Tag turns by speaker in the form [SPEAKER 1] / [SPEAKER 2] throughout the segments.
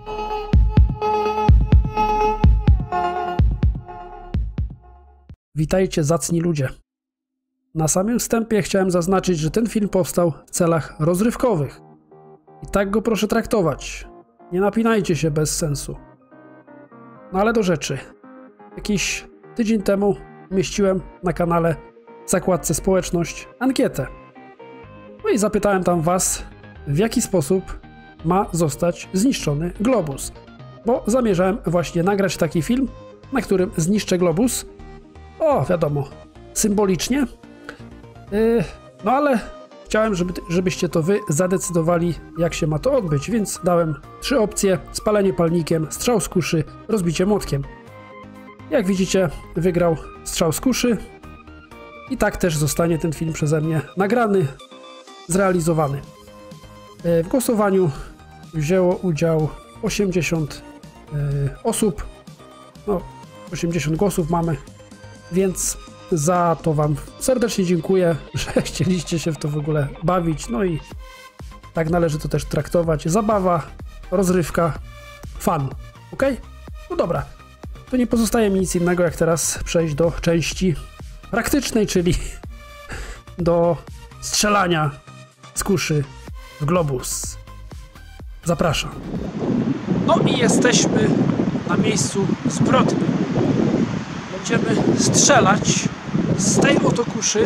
[SPEAKER 1] Witajcie, zacni ludzie. Na samym wstępie chciałem zaznaczyć, że ten film powstał w celach rozrywkowych. I tak go proszę traktować. Nie napinajcie się bez sensu. No ale do rzeczy. Jakiś tydzień temu umieściłem na kanale w zakładce społeczność ankietę. No i zapytałem tam was, w jaki sposób ma zostać zniszczony globus. Bo zamierzałem właśnie nagrać taki film, na którym zniszczę globus. O, wiadomo, symbolicznie. No ale chciałem, żebyście to wy zadecydowali, jak się ma to odbyć, więc dałem 3 opcje: spalenie palnikiem, strzał z kuszy, rozbicie młotkiem. Jak widzicie, wygrał strzał z kuszy i tak też zostanie ten film przeze mnie nagrany, zrealizowany. W głosowaniu wzięło udział 80 osób, no 80 głosów mamy, więc za to wam serdecznie dziękuję, że chcieliście się w to w ogóle bawić, no i tak należy to też traktować. Zabawa, rozrywka, fan, ok? No dobra, to nie pozostaje mi nic innego, jak teraz przejść do części praktycznej, czyli do strzelania z kuszy w globus. Zapraszam. No i jesteśmy na miejscu zbrodni. Będziemy strzelać z tej oto kuszy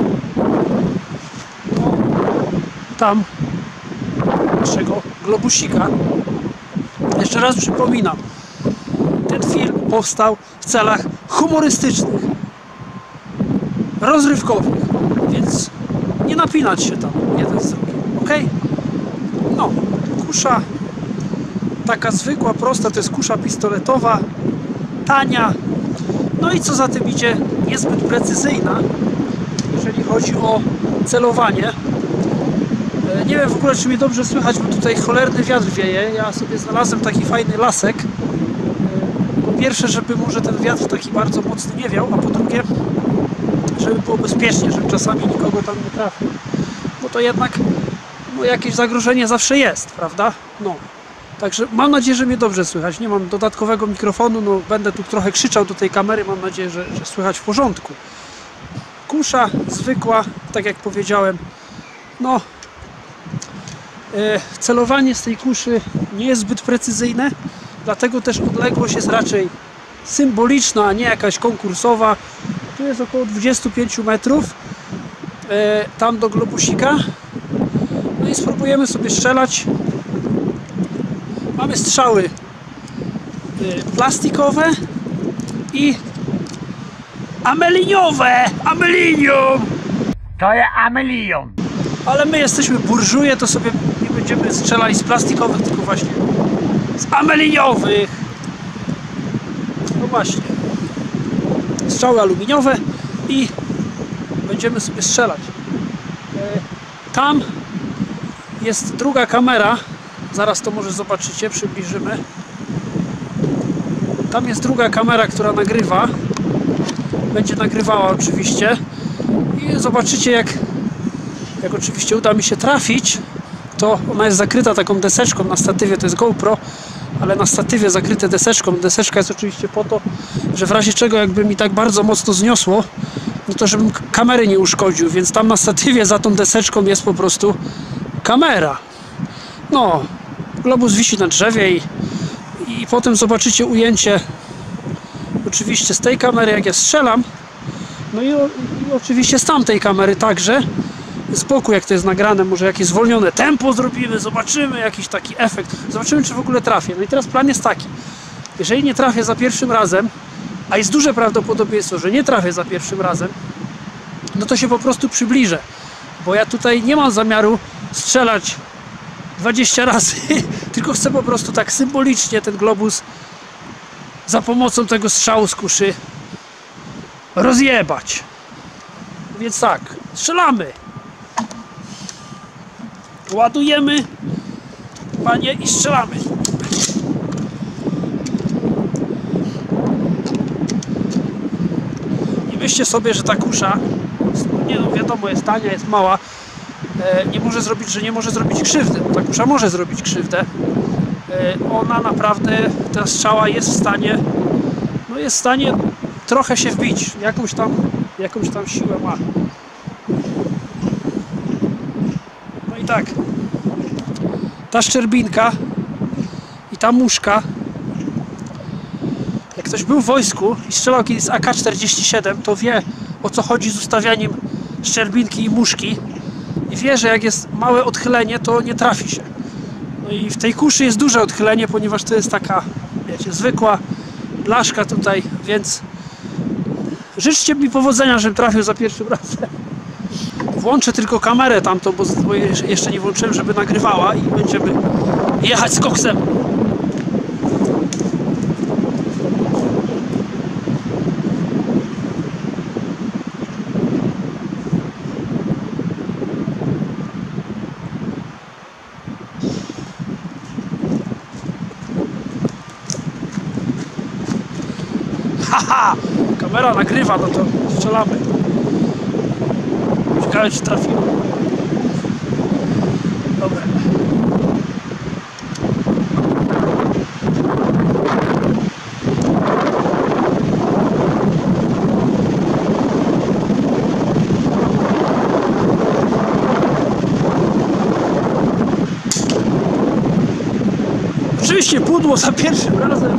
[SPEAKER 1] tam naszego globusika. Jeszcze raz przypominam, ten film powstał w celach humorystycznych, rozrywkowych, więc nie napinać się tam jeden z drugim, ok? No, kusza taka zwykła, prosta, to jest kusza pistoletowa, tania, no i co za tym idzie, niezbyt precyzyjna, jeżeli chodzi o celowanie. Nie wiem w ogóle, czy mnie dobrze słychać, bo tutaj cholerny wiatr wieje. Ja sobie znalazłem taki fajny lasek. Po pierwsze, żeby może ten wiatr taki bardzo mocny nie wiał, a po drugie, żeby było bezpiecznie, żeby czasami nikogo tam nie trafił. Bo to jednak no, jakieś zagrożenie zawsze jest, prawda? No. Także mam nadzieję, że mnie dobrze słychać. Nie mam dodatkowego mikrofonu, no będę tu trochę krzyczał do tej kamery. Mam nadzieję, że słychać w porządku. Kusza zwykła, tak jak powiedziałem. No, celowanie z tej kuszy nie jest zbyt precyzyjne, dlatego też odległość jest raczej symboliczna, a nie jakaś konkursowa. Tu jest około 25 metrów tam do globusika. No i spróbujemy sobie strzelać. Mamy strzały plastikowe i ameliniowe. Amelinium!
[SPEAKER 2] To jest amelion.
[SPEAKER 1] Ale my jesteśmy burżuje, to sobie nie będziemy strzelali z plastikowych, tylko właśnie z ameliniowych. No właśnie. Strzały aluminiowe i będziemy sobie strzelać. Tam jest druga kamera. Zaraz to może zobaczycie, przybliżymy. Tam jest druga kamera, która nagrywa. Będzie nagrywała oczywiście. I zobaczycie, jak oczywiście uda mi się trafić, to ona jest zakryta taką deseczką na statywie, to jest GoPro, ale na statywie zakryte deseczką. Deseczka jest oczywiście po to, że w razie czego jakby mi tak bardzo mocno zniosło, no to żebym kamery nie uszkodził, więc tam na statywie za tą deseczką jest po prostu kamera. No, globus wisi na drzewie i potem zobaczycie ujęcie oczywiście z tej kamery, jak ja strzelam, no i oczywiście z tamtej kamery także, z boku jak to jest nagrane, może jakieś zwolnione tempo zrobimy, zobaczymy jakiś taki efekt, zobaczymy, czy w ogóle trafię. No i teraz plan jest taki: jeżeli nie trafię za pierwszym razem, a jest duże prawdopodobieństwo, że nie trafię za pierwszym razem, no to się po prostu przybliżę, bo ja tutaj nie mam zamiaru strzelać 20 razy, tylko chcę po prostu tak symbolicznie ten globus za pomocą tego strzału z kuszy rozjebać. Więc tak, strzelamy. Ładujemy, panie, i strzelamy. I myślcie sobie, że ta kusza, nie no, wiadomo, jest tania, jest mała, nie może zrobić krzywdy. Ta kusza może zrobić krzywdę, ona naprawdę, ta strzała jest w stanie, no jest w stanie trochę się wbić, jakąś tam siłę ma. No i tak, ta szczerbinka i ta muszka, jak ktoś był w wojsku i strzelał kiedyś z AK-47, to wie, o co chodzi z ustawianiem szczerbinki i muszki i wie, że jak jest małe odchylenie, to nie trafi się. No i w tej kuszy jest duże odchylenie, ponieważ to jest taka, wiecie, zwykła blaszka tutaj, więc życzcie mi powodzenia, żebym trafił za pierwszym razem. Włączę tylko kamerę tamtą, bo jeszcze nie włączyłem, żeby nagrywała i będziemy jechać z koksem. Haha! Kamera nagrywa, no to strzelamy. Ciekawe, czy trafiło. Dobra. Oczywiście pudło za pierwszym razem.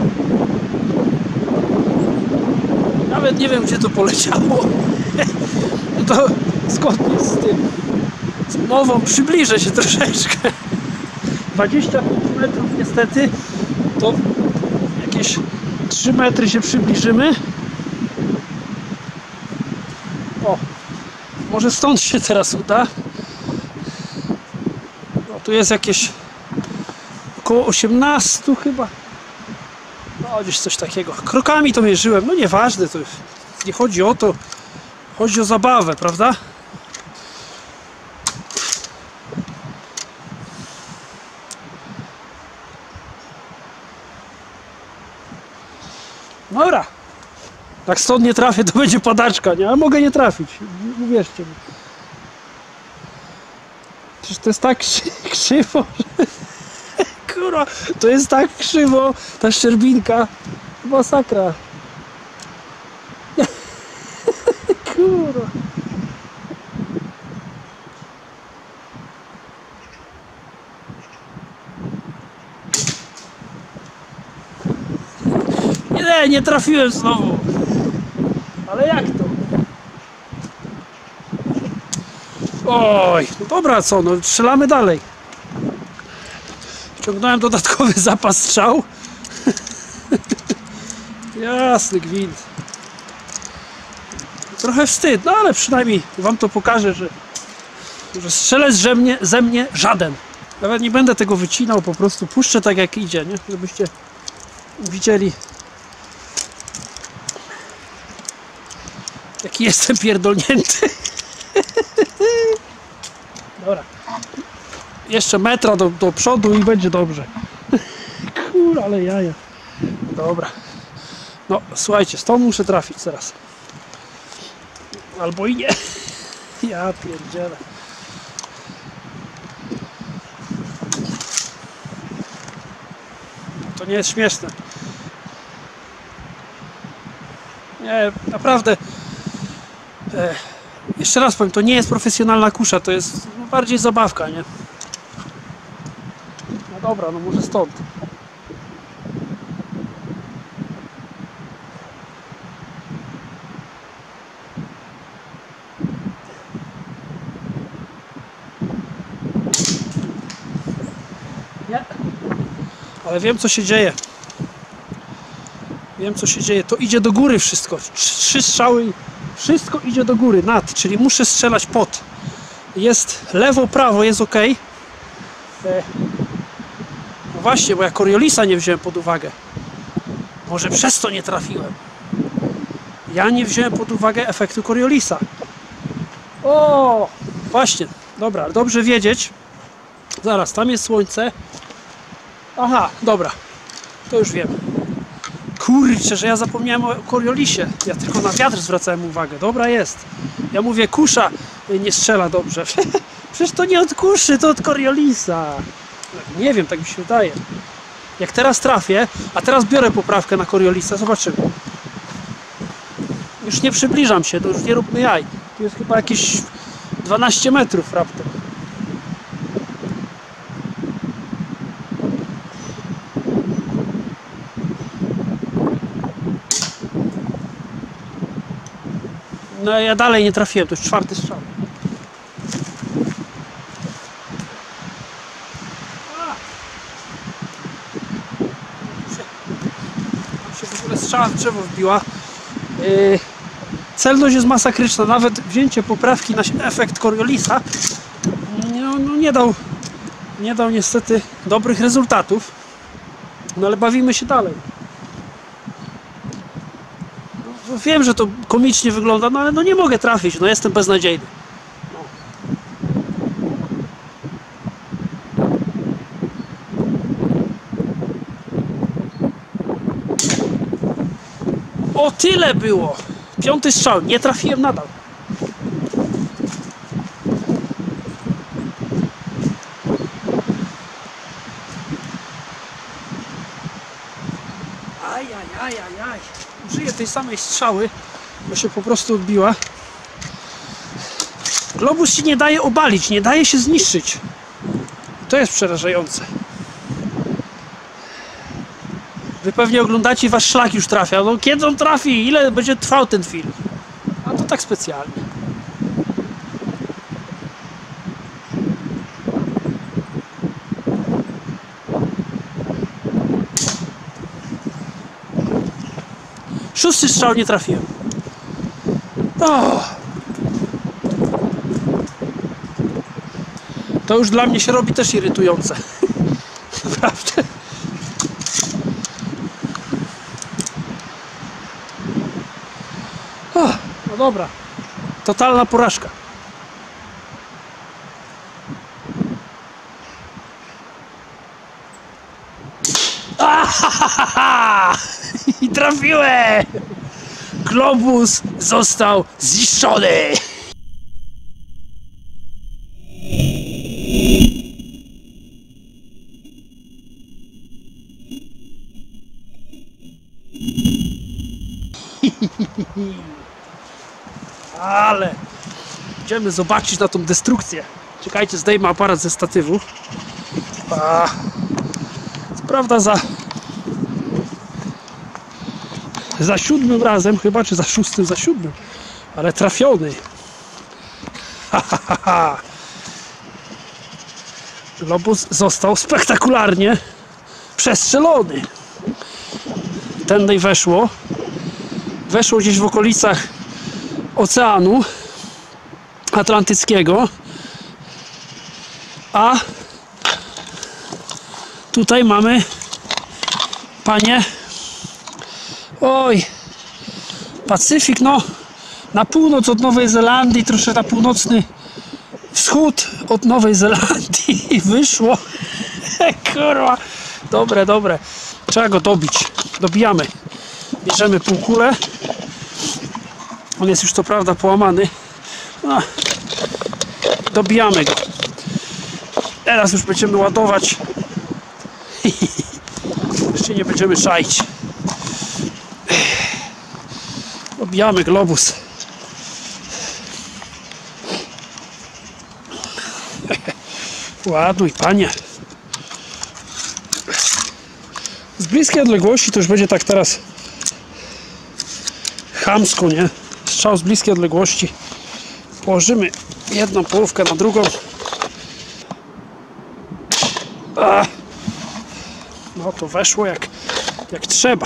[SPEAKER 1] Nawet nie wiem, gdzie to poleciało. No to zgodnie z tym, z mową, przybliżę się troszeczkę. 25 metrów niestety, to jakieś 3 metry się przybliżymy. O, może stąd się teraz uda. No, tu jest jakieś około 18 chyba. No, gdzieś coś takiego. Krokami to mierzyłem, no nieważne, to nie chodzi o to, chodzi o zabawę, prawda? Dobra. Jak stąd nie trafię, to będzie padaczka, nie? Ale mogę nie trafić, uwierzcie mi. Przecież to jest tak krzywo, że... Kurwa, to jest tak krzywo, ta szczerbinka. Masakra. Kurwa. Nie trafiłem znowu. Ale jak to? Oj, no dobra, co, no strzelamy dalej. Wciągnąłem dodatkowy zapas strzał. Jasny gwint. Trochę wstyd, no ale przynajmniej wam to pokażę, że strzelec ze mnie żaden. Nawet nie będę tego wycinał, po prostu puszczę tak jak idzie, nie? Żebyście widzieli, jaki jestem pierdolnięty. Dobra. Jeszcze metra do przodu i będzie dobrze. Kur, ale jaja. Dobra. No, słuchajcie, stąd muszę trafić teraz. Albo i nie. Ja pierdzielę. To nie jest śmieszne. Nie, naprawdę. Jeszcze raz powiem, to nie jest profesjonalna kusza, to jest bardziej zabawka, nie? No dobra, no może stąd. Nie. Ale wiem, co się dzieje. Wiem, co się dzieje. To idzie do góry wszystko. 3 strzały i wszystko idzie do góry, nad, czyli muszę strzelać pod. Jest lewo, prawo, jest ok. No właśnie, bo ja Coriolisa nie wziąłem pod uwagę. Może przez to nie trafiłem. Ja nie wziąłem pod uwagę efektu Coriolisa. O, właśnie. Dobra, dobrze wiedzieć. Zaraz, tam jest słońce. Aha, dobra. To już wiem. Kurczę, że ja zapomniałem o Coriolisie. Ja tylko na wiatr zwracałem uwagę. Dobra jest. Ja mówię, kusza nie strzela dobrze. Przecież to nie od kuszy, to od Coriolisa. Nie wiem, tak mi się wydaje. Jak teraz trafię, a teraz biorę poprawkę na Coriolisa, zobaczymy. Już nie przybliżam się, to już nie róbmy jaj. Tu jest chyba jakieś 12 metrów raptem. No ja dalej nie trafiłem, to już 4. strzał. Tam się w ogóle strzała w drzewo wbiła. Celność jest masakryczna, nawet wzięcie poprawki na efekt Coriolisa nie dał niestety dobrych rezultatów. No ale bawimy się dalej. No, wiem, że to komicznie wygląda, no ale no nie mogę trafić, no jestem beznadziejny. O, tyle było! 5. strzał, nie trafiłem nadal. Ajajajajaj. Użyję tej samej strzały, bo się po prostu odbiła. Globus się nie daje obalić, nie daje się zniszczyć. To jest przerażające. Wy pewnie oglądacie i wasz szlak już trafia. No kiedy on trafi? Ile będzie trwał ten film? A to tak specjalnie. Szósty strzał nie trafiłem. To już dla mnie się robi też irytujące. Naprawdę. No dobra. Totalna porażka. I trafiłem! Globus został zniszczony! Ale idziemy zobaczyć na tą destrukcję. Czekajcie, zdejmę aparat ze statywu. Co prawda za 7. razem chyba, czy za 6., za 7, ale trafiony. Globus został spektakularnie przestrzelony. Tędy weszło gdzieś w okolicach Oceanu Atlantyckiego, a tutaj mamy, panie, oj, Pacyfik, no na północ od Nowej Zelandii, troszkę na północny wschód od Nowej Zelandii wyszło. Kurwa, dobre, trzeba go dobić, dobijamy, bierzemy półkulę. On jest już co prawda połamany. No, dobijamy go. Teraz już będziemy ładować. Jeszcze nie będziemy szaić. Dobijamy globus. Ładuj, panie. Z bliskiej odległości to już będzie tak teraz chamsko, nie? Strzał z bliskiej odległości. Położymy jedną połówkę na drugą. No to weszło jak trzeba.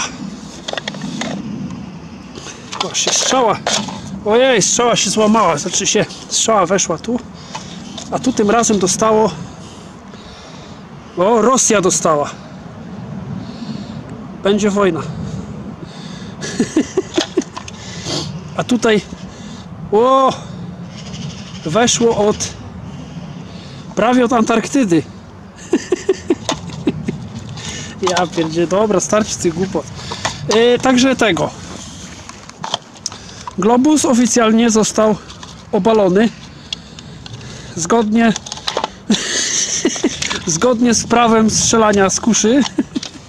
[SPEAKER 1] Właśnie strzała. Ojej, strzała się złamała. Znaczy się, strzała weszła tu. A tu tym razem dostało. O, Rosja dostała. Będzie wojna. A tutaj weszło prawie od Antarktydy. Ja pierdzie, dobra, starczy z tych głupot. Także tego. Globus oficjalnie został obalony. Zgodnie z prawem strzelania z kuszy.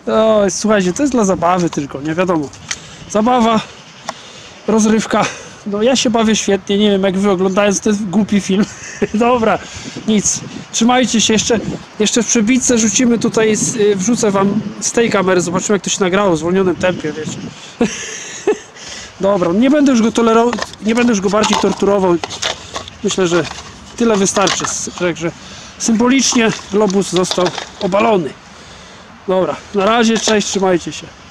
[SPEAKER 1] O, słuchajcie, to jest dla zabawy tylko, nie wiadomo. Zabawa, rozrywka. No ja się bawię świetnie, nie wiem jak wy oglądając ten głupi film. Dobra, nic. Trzymajcie się, jeszcze w przebitce rzucimy tutaj, wrzucę wam z tej kamery, zobaczymy jak to się nagrało w zwolnionym tempie, wiecie. Dobra, nie będę już go tolerował, nie będę już go bardziej torturował. Myślę, że tyle wystarczy, także symbolicznie globus został obalony. Dobra, na razie, cześć, trzymajcie się.